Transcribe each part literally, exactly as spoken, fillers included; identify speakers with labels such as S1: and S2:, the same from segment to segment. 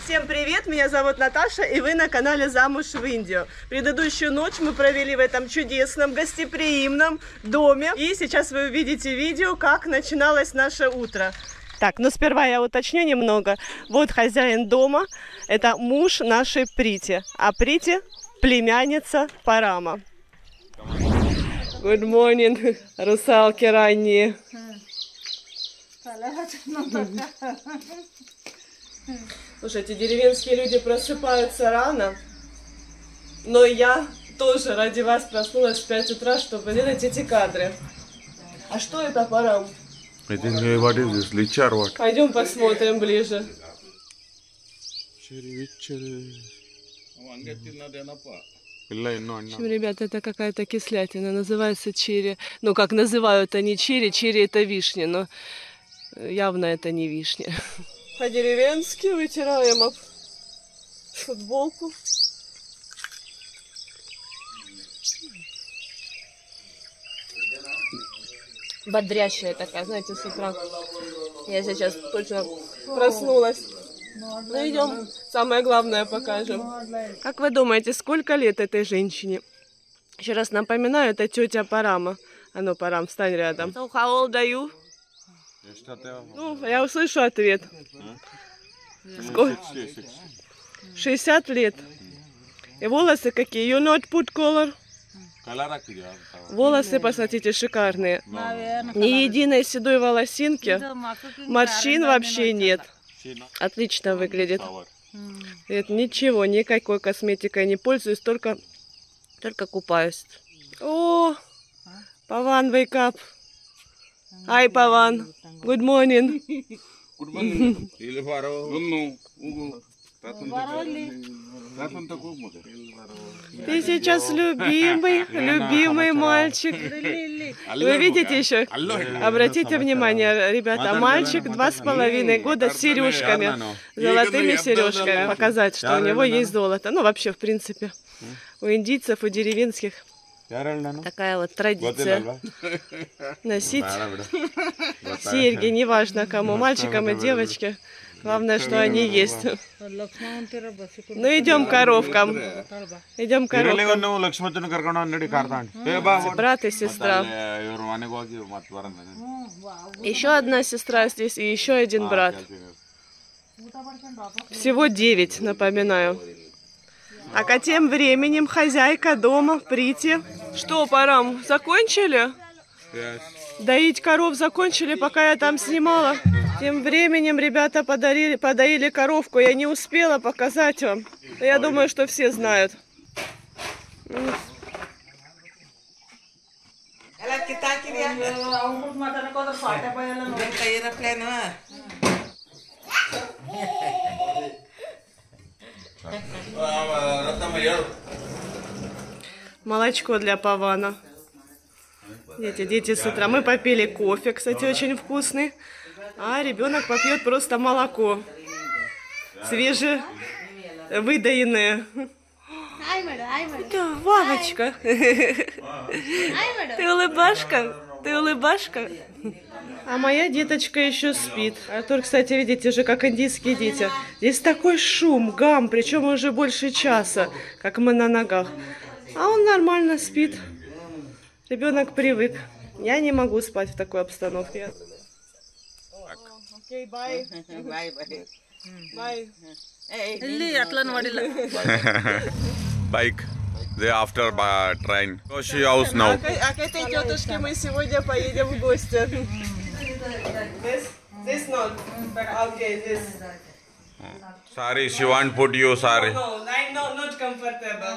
S1: Всем привет, меня зовут Наташа, и вы на канале «Замуж в Индию». Предыдущую ночь мы провели в этом чудесном, гостеприимном доме. И сейчас вы увидите видео, как начиналось наше утро. Так, но сперва я уточню немного. Вот хозяин дома, это муж нашей Прити, а Прити – племянница Парама. Good morning, русалки ранние. Слушайте, деревенские люди просыпаются рано, но я тоже ради вас проснулась в пять утра, чтобы делать эти кадры. А что это, Парам? Пойдем посмотрим ближе. В общем, ребята, это какая-то кислятина, называется черри. Ну, как называют они черри, черри это вишня, но явно это не вишня. По-деревенски вытираем об футболку. Бодрящая такая, знаете, с утра. Я сейчас точно проснулась. Ну, идем, самое главное покажем. Как вы думаете, сколько лет этой женщине? Еще раз напоминаю, это тетя Парама. А ну, Парам, встань рядом. So, how old are you? Ну, я услышу ответ. Сколько? шестьдесят лет. И волосы какие? You not put color? Волосы, посмотрите, шикарные. Ни единой седой волосинки. Морщин вообще нет. Отлично выглядит. Нет, ничего, никакой косметикой не пользуюсь, только, только купаюсь. О, Паван, wake up. Hi, Паван. Good morning.
S2: Good morning.
S1: Ты сейчас любимый, любимый мальчик. Вы видите еще? Обратите внимание, ребята, мальчик два с половиной года с сережками, золотыми сережками. Показать, что у него есть золото. Ну, вообще, в принципе, у индийцев, у деревенских такая вот традиция. Носить серьги, неважно кому, мальчикам и девочке. Главное, что они есть. Ну, идем к коровкам. Идем к коровкам. Брат и сестра. Еще одна сестра здесь и еще один брат. Всего девять, напоминаю. А тем временем хозяйка дома, Прити. Что, Парам, закончили? Доить коров закончили, пока я там снимала. Тем временем ребята подарили, подоили коровку. Я не успела показать вам. Я думаю, что все знают. Молочко для Павана. Дети, дети с утра. Мы попили кофе, кстати, очень вкусный. А ребенок попьет просто молоко. Свежее, выдаенное. Это Ваночка. Ты улыбашка? Ты улыбашка? А моя деточка еще спит. Артур, кстати, видите же, как индийские дети. Здесь такой шум, гам, причем уже больше часа, как мы на ногах. А он нормально спит. Ребенок привык. Я не могу спать в такой обстановке. Окей, бай. Бай, бай. Бай.
S2: Bike. They after by train. So she house now.
S1: А к этой тетушке мы сегодня поедем в гости. This, this not. Okay, this.
S2: Sorry, she won't put you. Sorry.
S1: No, I'm not, not comfortable.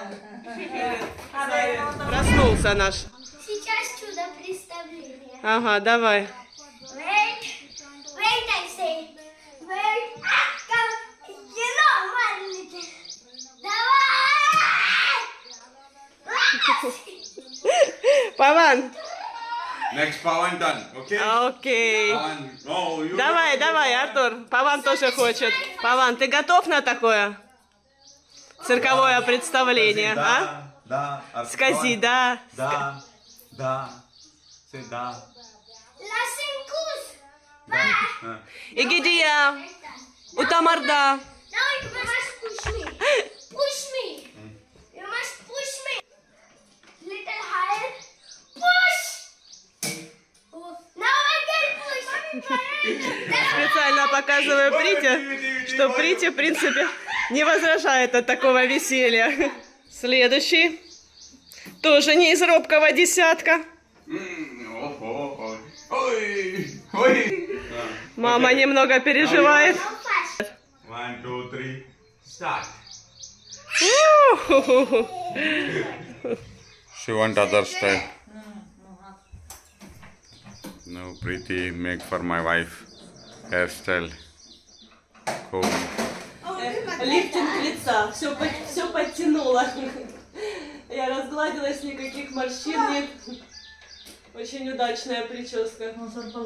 S1: Проснулся наш.
S3: Сейчас чудо представление.
S1: Ага, давай.
S3: Wait, wait, I say. Wait, come, you know, one little. Давай!
S1: Паван.
S2: Next Pawan done. Okay.
S1: Окей.
S2: Pawan. No, you
S1: Давай, давай, Артур. Паван тоже хочет. Паван, ты готов на такое цирковое представление, а?
S4: Да.
S1: Скази, да.
S4: Да. Да. Да.
S3: Ласенкус.
S1: Игидия. Утамарда. Специально показываю Прите, что Прите, в принципе, не возражает от такого веселья. Следующий. Тоже не из робкого десятка. Мама немного переживает.
S4: One, two, three, start.
S2: She want other style. No, Preeti make for my wife hairstyle. Cool.
S1: Лифтинг лица. Все, все подтянуло. Я разгладилась, никаких морщин нет. Очень удачная прическа.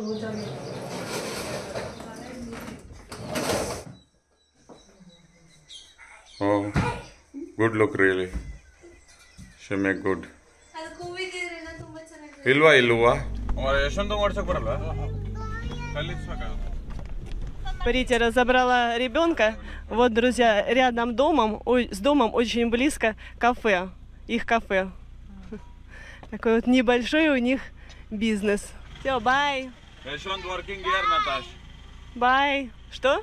S2: Oh, good look really. She make good. Ilva ilva.
S1: Притя разобрала ребенка. Вот, друзья, рядом домом, ой, с домом очень близко кафе. Их кафе. Такой вот небольшой у них бизнес. Все, бай. Бай. Что?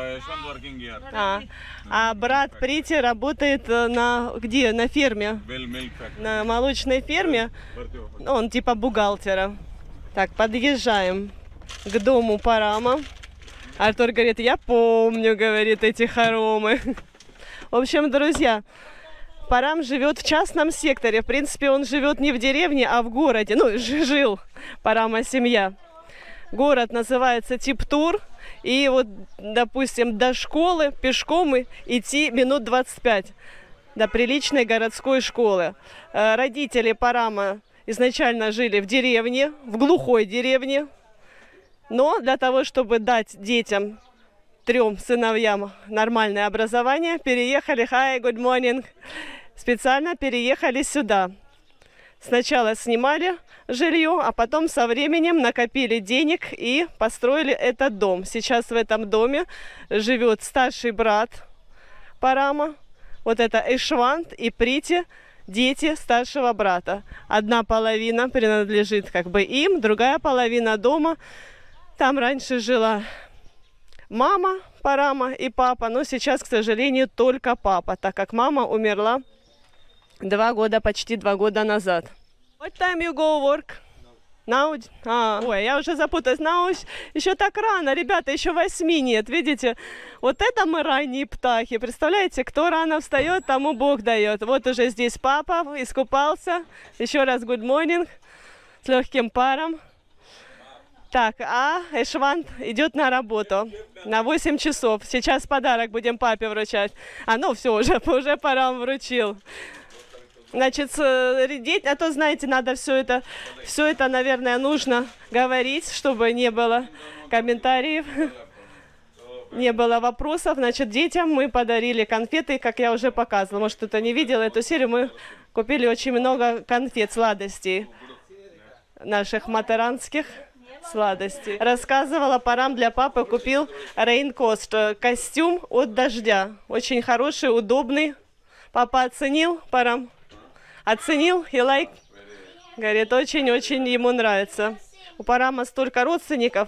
S1: А, а брат Прити работает на где? На ферме. На молочной ферме. Он типа бухгалтера. Так, подъезжаем к дому Парама. Артур говорит, я помню, говорит, эти хоромы. В общем, друзья, Парам живет в частном секторе. В принципе, он живет не в деревне, а в городе. Ну, жил Парама семья. Город называется Типтур. И вот, допустим, до школы пешком идти минут двадцать пять. До приличной городской школы. Родители Парама изначально жили в деревне, в глухой деревне. Но для того, чтобы дать детям, трем сыновьям нормальное образование, переехали, hi, good morning, специально переехали сюда. Сначала снимали жилье, а потом со временем накопили денег и построили этот дом. Сейчас в этом доме живет старший брат Парама. Вот это Эшвант и Прити, дети старшего брата. Одна половина принадлежит как бы им, другая половина дома. Там раньше жила мама Парама и папа, но сейчас, к сожалению, только папа, так как мама умерла два года, почти два года назад. What time you go work? Now? А, ой, я уже запуталась. Now еще так рано, ребята, еще восьми нет, видите? Вот это мы ранние птахи. Представляете, кто рано встает, тому Бог дает. Вот уже здесь папа искупался. Еще раз good morning с легким паром. Так, а Эшвант идет на работу на восемь часов. Сейчас подарок будем папе вручать. А ну все, уже, уже пора, он вручил. Значит, редеть, а то, знаете, надо все это, все это, наверное, нужно говорить, чтобы не было комментариев, не было вопросов. Значит, детям мы подарили конфеты, как я уже показывала. Может, кто-то не видел эту серию, мы купили очень много конфет, сладостей наших матеранских. Сладости. Рассказывала, Парам для папы купил рейнкост, костюм от дождя. Очень хороший, удобный. Папа оценил, Парам? Оценил? И лайк? Говорит, очень-очень ему нравится. У Парама столько родственников.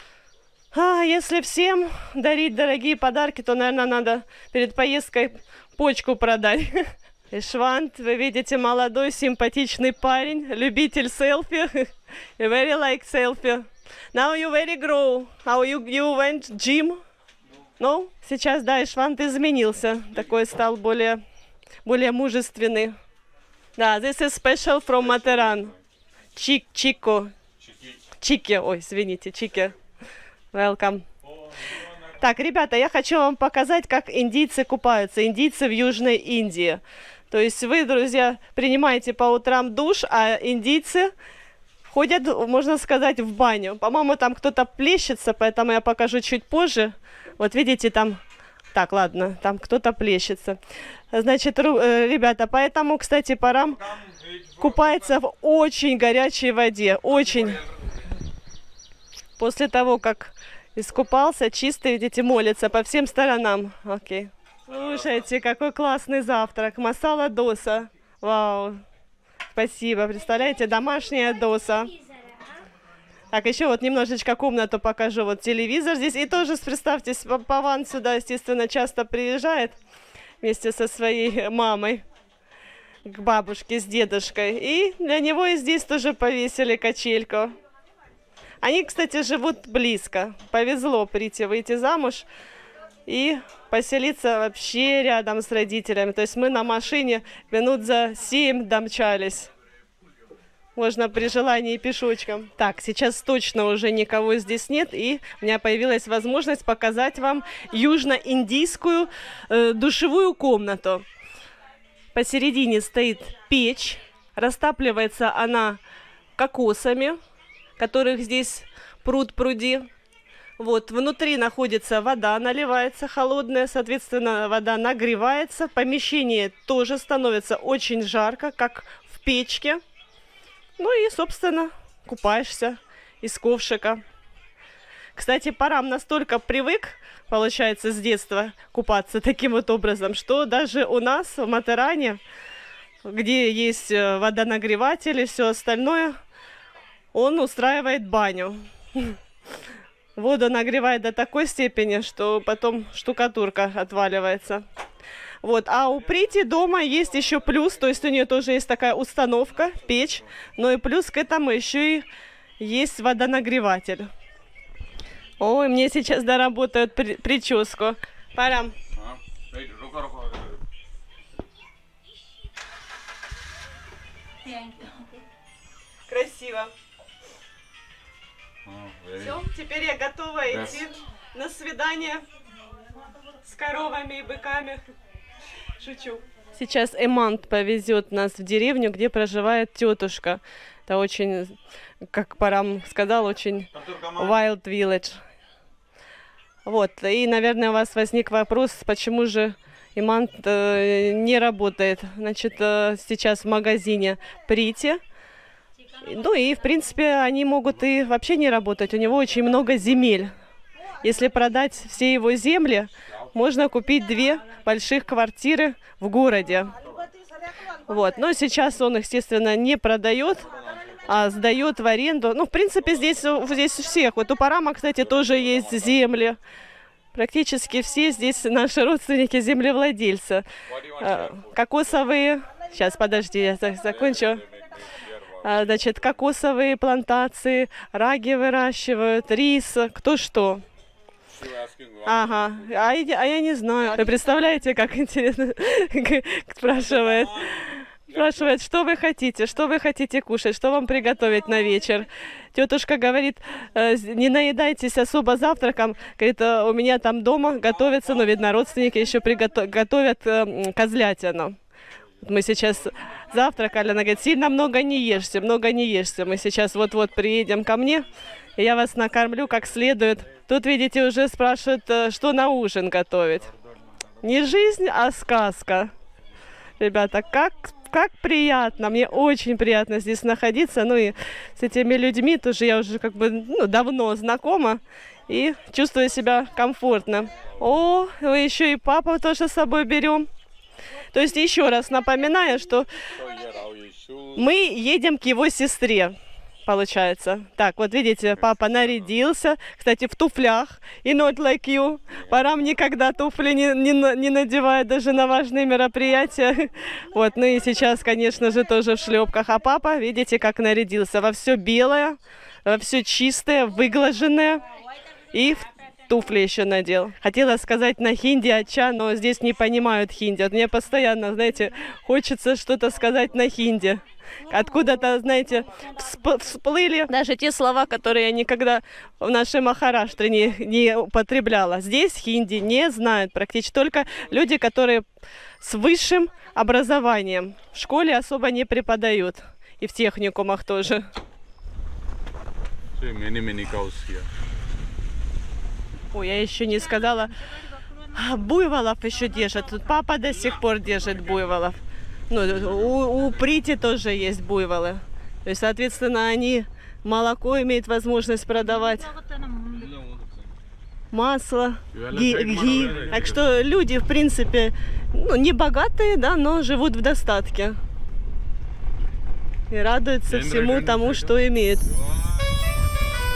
S1: А если всем дарить дорогие подарки, то, наверное, надо перед поездкой почку продать. Эшвант, вы видите, молодой, симпатичный парень, любитель селфи. You very like selfie. Now you very grow. How you, you went gym? No? Сейчас, да, Эшвант изменился. Такой стал более, более мужественный. Да, this is special from Materran. Чик, Чико. Чики, ой, извините, Чики. Welcome. Так, ребята, я хочу вам показать, как индийцы купаются. Индийцы в Южной Индии. То есть вы, друзья, принимаете по утрам душ, а индийцы ходят, можно сказать, в баню. По-моему, там кто-то плещется, поэтому я покажу чуть позже. Вот видите, там... Так, ладно, там кто-то плещется. Значит, ребята, поэтому, кстати, Парам купается в очень горячей воде. Очень. После того, как искупался, чистый, видите, молится по всем сторонам. Окей. Слушайте, какой классный завтрак. Масала доса. Вау. Спасибо. Представляете, домашняя доса. Так, еще вот немножечко комнату покажу. Вот телевизор здесь. И тоже, представьте, Паван сюда, естественно, часто приезжает вместе со своей мамой к бабушке с дедушкой. И для него и здесь тоже повесили качельку. Они, кстати, живут близко. Повезло прийти, выйти замуж и поселиться вообще рядом с родителями. То есть мы на машине минут за семь домчались. Можно при желании пешочком. Так, сейчас точно уже никого здесь нет. И у меня появилась возможность показать вам южно-индийскую э, душевую комнату. Посередине стоит печь. Растапливается она кокосами, которых здесь пруд пруди. Вот, внутри находится вода, наливается холодная, соответственно, вода нагревается. Помещение тоже становится очень жарко, как в печке. Ну и, собственно, купаешься из ковшика. Кстати, Парам настолько привык, получается, с детства купаться таким вот образом, что даже у нас в Матеране, где есть водонагреватель и все остальное, он устраивает баню. Воду нагревает до такой степени, что потом штукатурка отваливается. Вот. А у Прити дома есть еще плюс, то есть у нее тоже есть такая установка, печь, но и плюс к этому еще и есть водонагреватель. Ой, мне сейчас доработают при прическу. Парам. Красиво. Все, теперь я готова идти на свидание с коровами и быками. Шучу. Сейчас Эмант повезет нас в деревню, где проживает тетушка. Это очень, как Парам сказал, очень wild village. Вот. И, наверное, у вас возник вопрос, почему же Эмант э, не работает. Значит, э, сейчас в магазине Прити. Ну и, в принципе, они могут и вообще не работать. У него очень много земель. Если продать все его земли, можно купить две больших квартиры в городе. Вот. Но сейчас он, естественно, не продает, а сдает в аренду. Ну, в принципе, здесь, здесь у всех. Вот у Парама, кстати, тоже есть земли. Практически все здесь наши родственники землевладельцы. Кокосовые... Сейчас, подожди, я закончу. Значит, кокосовые плантации, раги выращивают, рис, кто что. Ага, а я, а я не знаю. Вы представляете, как интересно спрашивает. Спрашивает, что вы хотите, что вы хотите кушать, что вам приготовить на вечер. Тетушка говорит, не наедайтесь особо завтраком. Говорит, у меня там дома готовится, но, видно, родственники еще приготовят козлятину. Мы сейчас завтракали, она говорит, сильно много не ешьте, много не ешьте. Мы сейчас вот-вот приедем ко мне, и я вас накормлю как следует. Тут, видите, уже спрашивают, что на ужин готовить. Не жизнь, а сказка. Ребята, как, как приятно, мне очень приятно здесь находиться. Ну и с этими людьми тоже я уже как бы ну, давно знакома и чувствую себя комфортно. О, мы еще и папу тоже с собой берем. То есть еще раз напоминаю, что мы едем к его сестре, получается. Так, вот видите, папа нарядился, кстати, в туфлях, и not like you. Парам никогда туфли не, не, не надевает даже на важные мероприятия. Вот, ну и сейчас, конечно же, тоже в шлепках. А папа, видите, как нарядился во все белое, во все чистое, выглаженное и в туфли еще надел. Хотела сказать на хинди ача, но здесь не понимают хинди. Вот мне постоянно, знаете, хочется что-то сказать на хинди. Откуда-то, знаете, всп всплыли даже те слова, которые я никогда в нашей Махараштре не, не употребляла. Здесь хинди не знают практически только люди, которые с высшим образованием. В школе особо не преподают. И в техникумах тоже.
S2: Many, many cows here.
S1: Ой, я еще не сказала, буйволов еще держат. Тут папа до сих пор держит буйволов. Ну, у, у Прити тоже есть буйволы. То есть, соответственно, они молоко имеют возможность продавать. Масло, ги, ги. Так что люди, в принципе, ну, не богатые, да, но живут в достатке. И радуются всему тому, что имеют.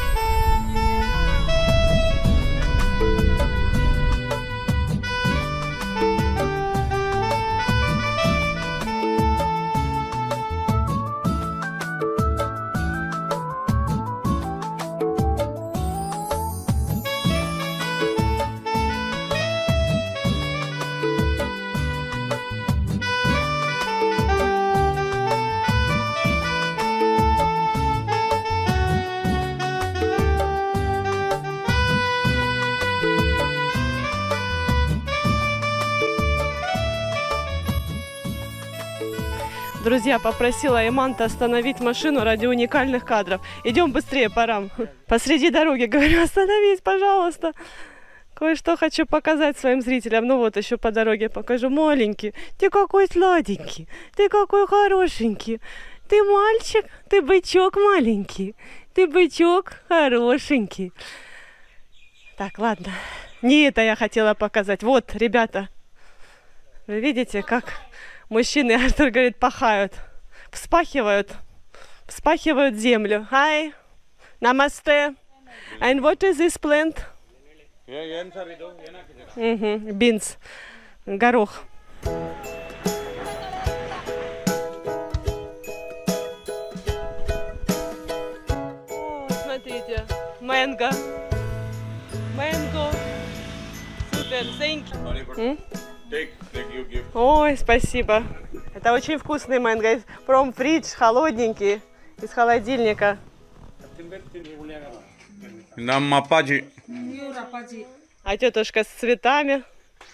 S1: Друзья, попросила Иманта остановить машину ради уникальных кадров. Идем быстрее, Парам. Посреди дороги говорю, остановись, пожалуйста. Кое-что хочу показать своим зрителям. Ну вот, еще по дороге покажу. Маленький, ты какой сладенький, ты какой хорошенький. Ты мальчик, ты бычок маленький, ты бычок хорошенький. Так, ладно. Не это я хотела показать. Вот, ребята, вы видите, как мужчины, Артур говорит, пахают, вспахивают, вспахивают землю. Hi, namaste. And what is this plant? Угу, бинс, горох. О, смотрите, манго. Манго. Супер, thank you.
S2: Take, take you gift.
S1: Ой, спасибо. Это очень вкусный манго. From fridge, холодненький, из холодильника.
S2: Нам мападжи.
S1: А тетушка с цветами.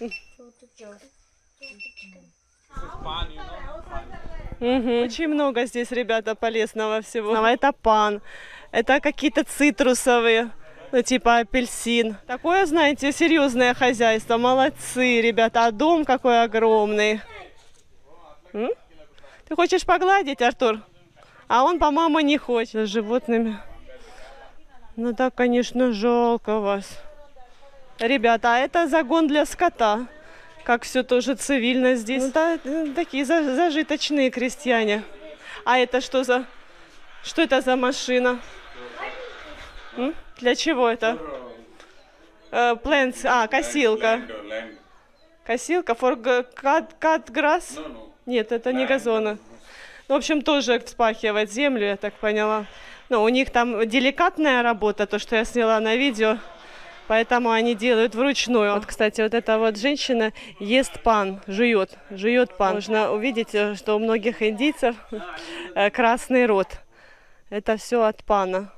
S1: Угу. Очень много здесь, ребята, полезного всего. Это пан, это какие-то цитрусовые, ну типа апельсин. Такое, знаете, серьезное хозяйство. Молодцы, ребята. А дом какой огромный. М? Ты хочешь погладить, Артур? А он, по-моему, не хочет. С животными. Ну так, конечно, жалко вас. Ребята, а это загон для скота. Как все тоже цивильно здесь. Ну, да, такие зажиточные крестьяне. А это что за... Что это за машина? М? Для чего это? Uh, plants. А, косилка. Косилка for cut, cut grass? Нет, это не газоны. В общем, тоже вспахивать землю, я так поняла. Но у них там деликатная работа, то, что я сняла на видео. Поэтому они делают вручную. Вот, кстати, вот эта вот женщина ест пан, жует, жует пан. Можно увидеть, что у многих индийцев красный рот. Это все от пана.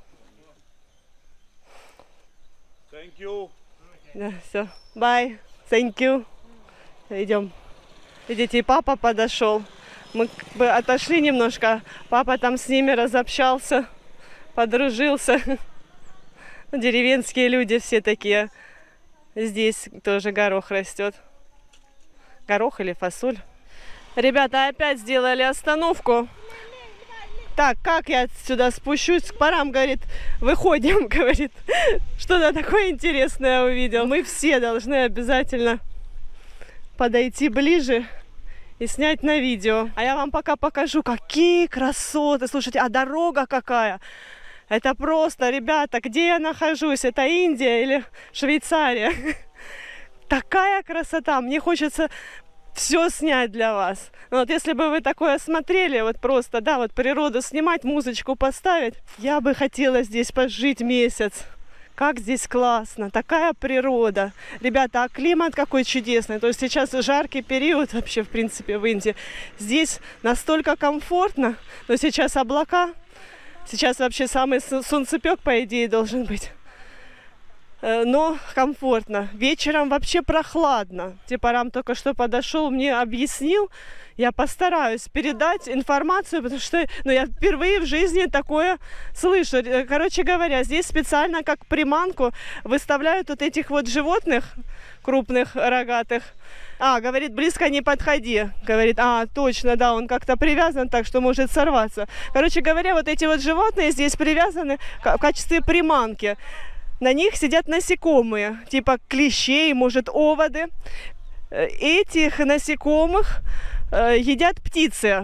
S2: Thank you.
S1: Да, все. Bye. Thank you. Идем. Видите, и папа подошел. Мы как бы отошли немножко. Папа там с ними разобщался, подружился. Деревенские люди все такие. Здесь тоже горох растет. Горох или фасоль. Ребята опять сделали остановку. Так, как я сюда спущусь? К Парам, говорит, выходим, говорит. Что-то такое интересное увидел. Мы все должны обязательно подойти ближе и снять на видео. А я вам пока покажу, какие красоты. Слушайте, а дорога какая. Это просто, ребята, где я нахожусь? Это Индия или Швейцария? Такая красота. Мне хочется все снять для вас. Вот если бы вы такое смотрели, вот просто, да, вот природу снимать, музычку поставить, я бы хотела здесь пожить месяц. Как здесь классно, такая природа. Ребята, а климат какой чудесный. То есть сейчас жаркий период вообще, в принципе, в Индии. Здесь настолько комфортно, но сейчас облака. Сейчас вообще самый солнцепек, по идее, должен быть. Но комфортно. Вечером вообще прохладно. Парам только что подошел, мне объяснил. Я постараюсь передать информацию, потому что ну, я впервые в жизни такое слышу. Короче говоря, здесь специально как приманку выставляют вот этих вот животных, крупных, рогатых. А, говорит, близко не подходи. Говорит, а, точно, да, он как-то привязан так, что может сорваться. Короче говоря, вот эти вот животные здесь привязаны в качестве приманки. На них сидят насекомые, типа клещей, может, оводы. Этих насекомых э, едят птицы.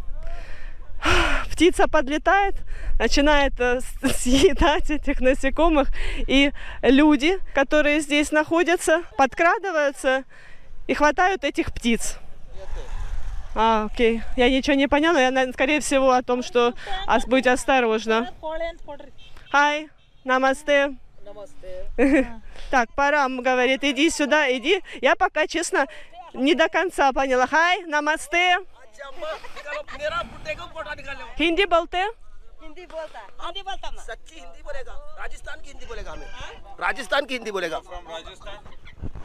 S1: Птица подлетает, начинает э, съедать этих насекомых. И люди, которые здесь находятся, подкрадываются и хватают этих птиц. А, окей. Я ничего не поняла, я, скорее всего, о том, что будь осторожна. Хай, намасте. Так, Парам говорит, иди сюда, иди. Я пока, честно, не до конца поняла. Хай, намасте. Хинди болте?
S5: हिंदी बोलता है हिंदी बोलता है सच्ची हिंदी बोलेगा राजस्थान की हिंदी बोलेगा हमें राजस्थान की हिंदी बोलेगा
S2: From Rajasthan.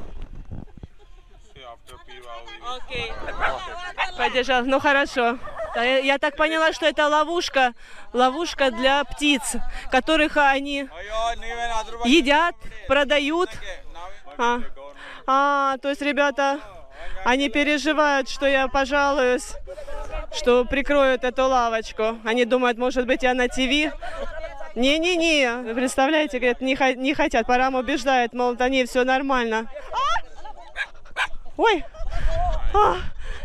S2: See after P.
S1: Окей. Поддержал. Ну хорошо. ребята, я, я так поняла, что это ловушка, ловушка для птиц, которых они едят, продают. А, а, то есть, ребята, они переживают, что я пожалуюсь, что прикроют эту лавочку. Они думают, может быть, я на ТВ. Не-не-не, представляете, говорят, не, не хотят. Парам убеждает, мол, да не, все нормально. Ой! А!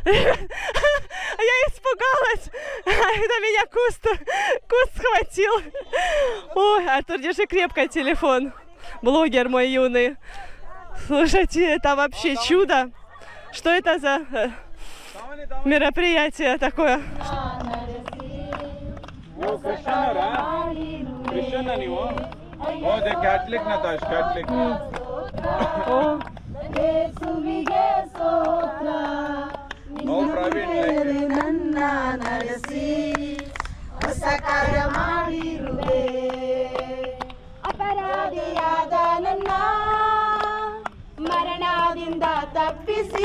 S1: Я испугалась, когда меня куст, куст схватил. Ой, Артур, держи крепко телефон. Блогер мой юный. Слушайте, это вообще чудо. Что это за мероприятие такое? О.
S6: ಮರಣದಿಂದ ತಪ್ಪಿಸಿ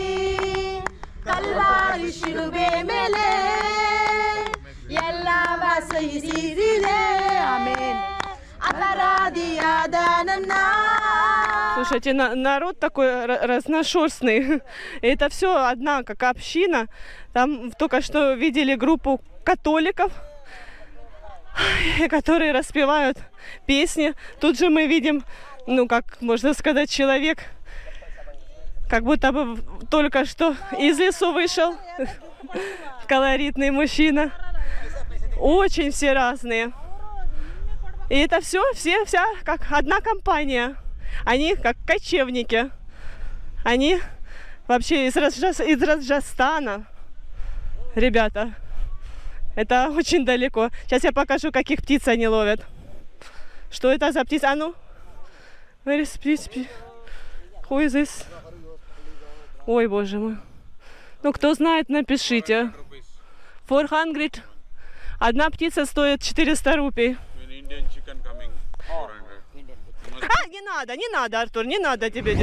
S6: ಕಲ್ವಾರಿ ಶಿಲುಬೆ ಮೇಲೆ ಎಲ್ಲವ ಸಹಿಸಿದೆ ಆಮೆನ್ ಅಪರಾಧಿಯಾದ ನನ್ನ.
S1: Слушайте, на, народ такой разношерстный. Это все одна как община. Там только что видели группу католиков, которые распевают песни. Тут же мы видим, ну, как можно сказать, человек, как будто бы только что из лесу вышел. Колоритный мужчина. Очень все разные. И это все, все, вся как одна компания. Они как кочевники. Они вообще из, Раджас... из Раджастана. Ребята, это очень далеко. Сейчас я покажу, каких птиц они ловят. Что это за птица? А ну? Where is this? Who is this? Ой, боже мой. Ну, кто знает, напишите. четыреста. Одна птица стоит четыреста рупий. А, не надо, не надо, Артур, не надо тебе.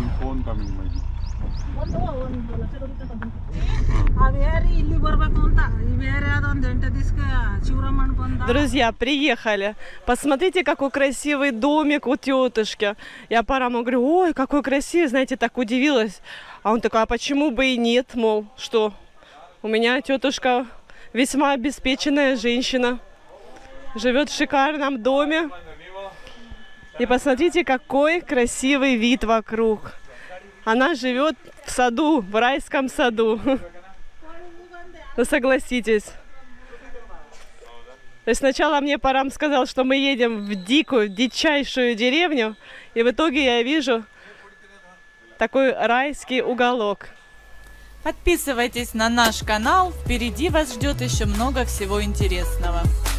S1: Друзья, приехали. Посмотрите, какой красивый домик у тетушки. Я Параму говорю, ой, какой красивый, знаете, так удивилась. А он такой, а почему бы и нет, мол, что? У меня тетушка весьма обеспеченная женщина. Живет в шикарном доме. И посмотрите, какой красивый вид вокруг. Она живет в саду, в райском саду. Ну, согласитесь. То есть сначала мне Парам сказал, что мы едем в дикую, дичайшую деревню. И в итоге я вижу такой райский уголок.
S7: Подписывайтесь на наш канал. Впереди вас ждет еще много всего интересного.